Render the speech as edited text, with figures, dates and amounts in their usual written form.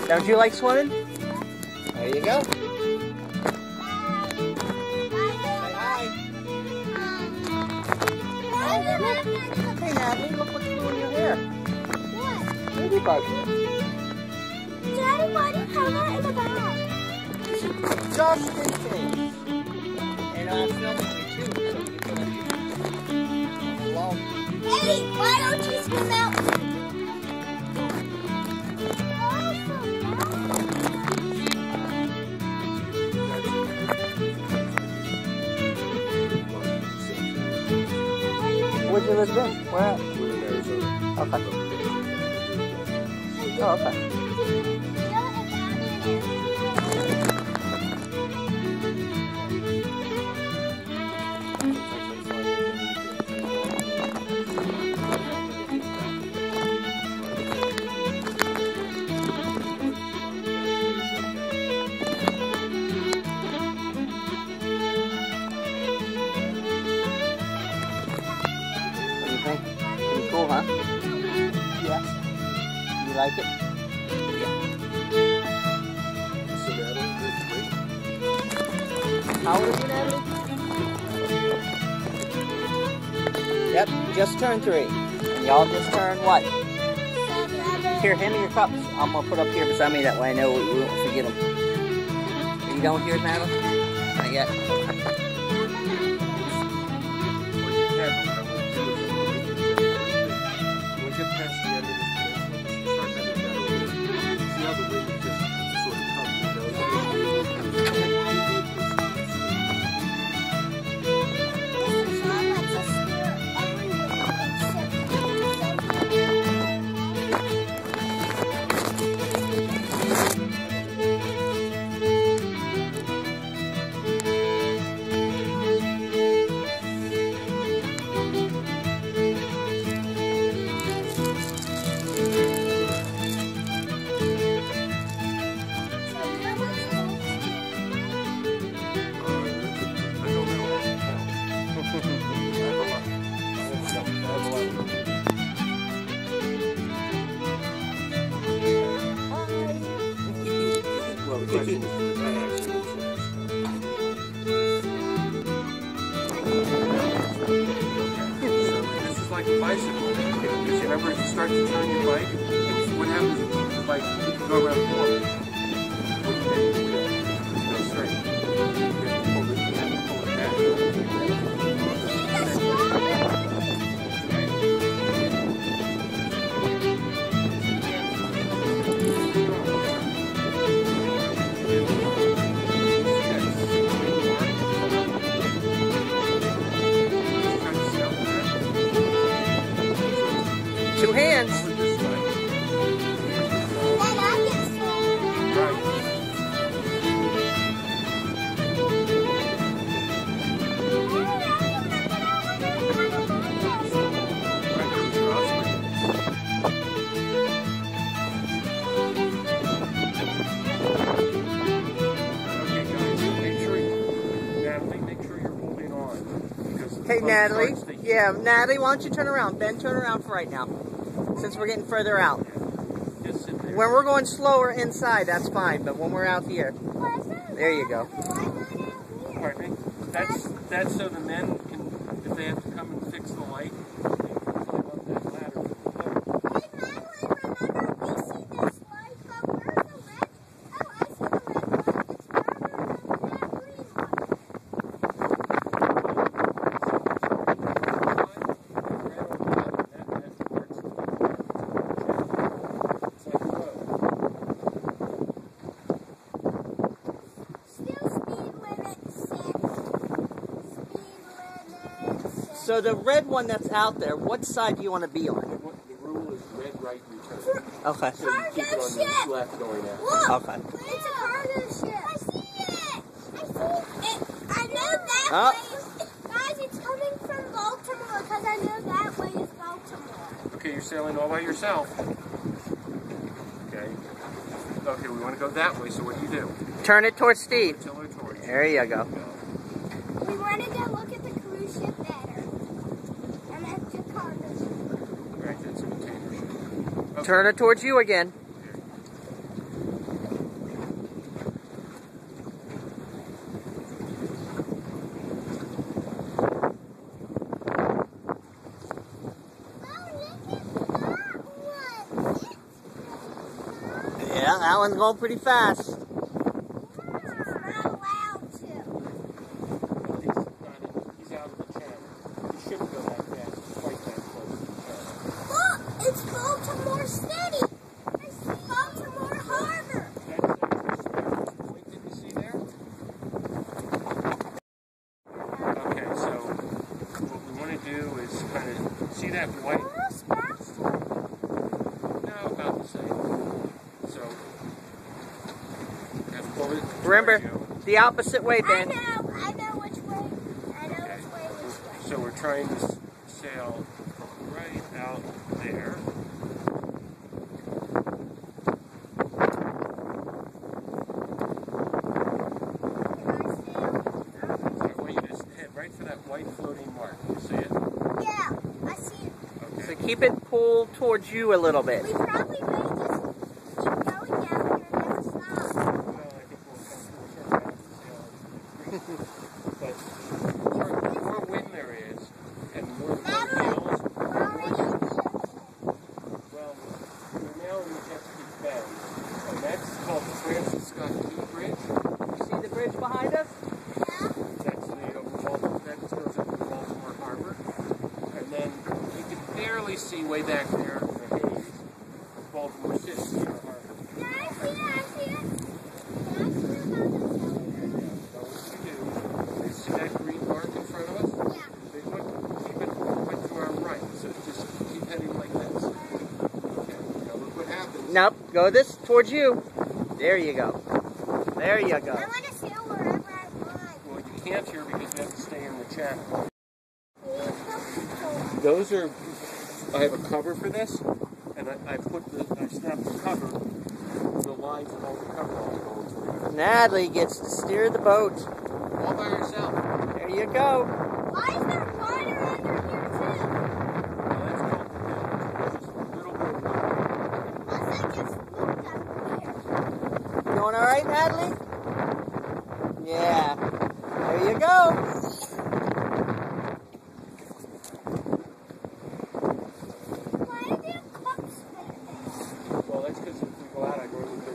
Don't you like swimming? There you go. Say hi. Hey Natalie, look what's blue in your hair. What? Ladybug. Daddy, why do you have that in the bag? Just in case. And I'm filming you too, so you can Hey, why don't you swim out? Where'd you live in? Where at? Okay. Oh, okay. Pretty cool, huh? Yeah. You like it? Yeah. How old are you, Natalie? Yep, just turned 3. And y'all just turned what? 7. Here, hand me your cups. I'm going to put up here beside me, that way I know we won't forget them. Are you done with yours, Natalie? Not yet. This is like a bicycle. Remember, if you start to turn your bike, what happens if the bike go around the corner? What do you do? Go straight. You have to pull it back. 2 hands. Okay, Natalie. Yeah, Natalie, why don't you turn around? Ben, turn around for right now, since we're getting further out. When we're going slower inside, that's fine, but when we're out here, there you go. Pardon me? That's so the men can, if they have to come and fix the light, they can climb up that ladder. So the red one that's out there, what side do you want to be on? The rule is red, right, and turn. Okay. So you keep it on the left going out. Look, Okay. it's a cargo ship. I see it. I know that Oh. way. Guys, it's coming from Baltimore because I know that way is Baltimore. Okay, you're sailing all by yourself. Okay. Okay, we want to go that way, so what do? Turn it towards Steve. Tiller towards you. There you go. We want to go look at the cruise ship better. And that's the cargo ship. Right, that's a container ship. Okay. Turn it towards you again. Yeah, that one's going pretty fast. It's not allowed to. He's out of the channel. He shouldn't go that fast. It's quite that close to the channel. Look, it's Baltimore City. It's Baltimore Harbor. Wait, did you see there? Okay, so what we want to do is kind of see that white. Almost faster. No, about the same. So, have to pull it. Remember, the opposite way, I Ben. know which way. I know which way. So we're trying to sail right out there. I want you to head right for that white floating mark. You see it? Yeah, I see it. Okay. So keep it pulled towards you a little bit. We probably may just keep going down here and never stop. Well, I think we'll turn back and sail. But the more wind there is, and the more the boat nails, well, we're now in the Chesapeake Bay, and that's called the Francis Scott Key Bridge. You see the bridge behind us? That's the that goes up to Baltimore Harbor, and then you can barely see way back there in the haze Baltimore City, our harbor. Yeah, I see it. You see that green mark in front of us? Yeah. Big one? Keep it point to our right, so just keep heading like this. Okay, now look what happens. Nope, go this towards you. There you go. There you go. I want to sail wherever I want. Well, you can't here because we have to stay in the channel. Those are, I have a cover for this, and I snapped the cover, the lines that hold the cover on. Natalie gets to steer the boat. All by herself. There you go. Why is there water under here too? Now that's complicated. Just a little bit of water. Plus I just looked up here. Doing all right, Natalie? Yeah. There you go. Why are there cups there? Well, that's because if we go out, I go to the